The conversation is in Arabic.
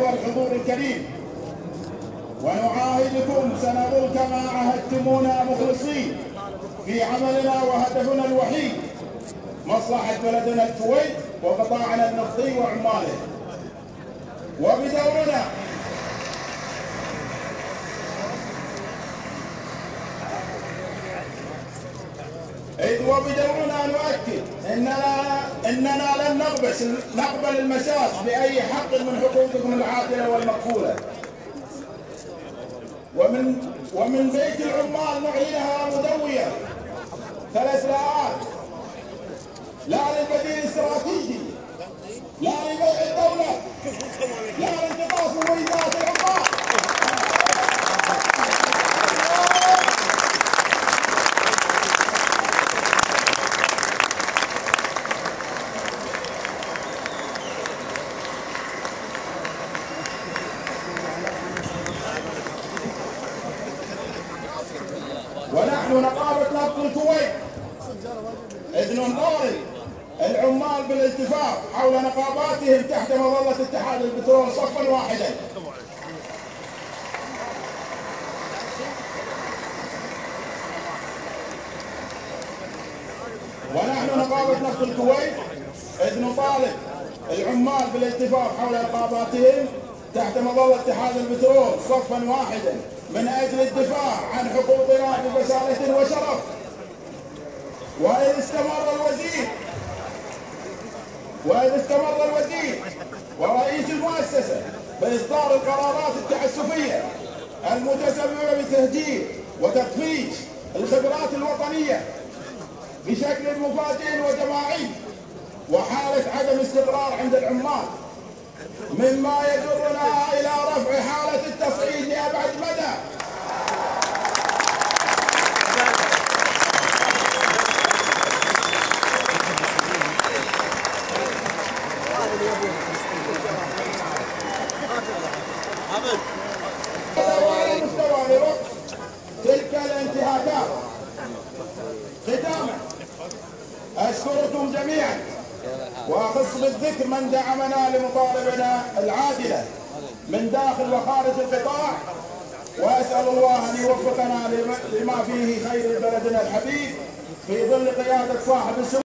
أيها الحضور الكريم، ونعاهدكم سنظل كما عاهدتمونا مخلصين في عملنا وهدفنا الوحيد مصلحة بلدنا الكويت وقطاعنا النفطي وعماله. وبدورنا نؤكد اننا لن نقبل المساس باي حق من حقوقكم العادله والمقبوله. ومن بيت العمال نعلنها مدويه 3 لاءات: لا للبديل الاستراتيجي، لا لبيع الدوله، لا لانتقاص مميزات العمال. ونحن نقابة نفط الكويت إذ نطالب العمال بالالتفاف حول نقاباتهم تحت مظلة اتحاد البترول صفا واحدا. ونحن نقابة نفط الكويت إذ نطالب العمال بالالتفاف حول نقاباتهم تحت مظلة اتحاد البترول صفا واحدا من أجل الدفاع عن حقوقنا ببسالة وشرف. وإذ استمر الوزير ورئيس المؤسسة بإصدار القرارات التعسفية المتسببة بتهجير وتطفيش الخبرات الوطنية بشكل مفاجئ وجماعي وحالة عدم استقرار عند العمال، مما يجرنا إلى رفع حالة التصعيد لأبعد مدى. وعلى مستوى لوقف تلك الانتهاكات. ختاما أشكركم جميعا وأخص بالذكر من دعمنا لمطالبنا العادلة من داخل وخارج القطاع، وأسأل الله أن يوفقنا لما فيه خير بلدنا الحبيب في ظل قيادة صاحب السمو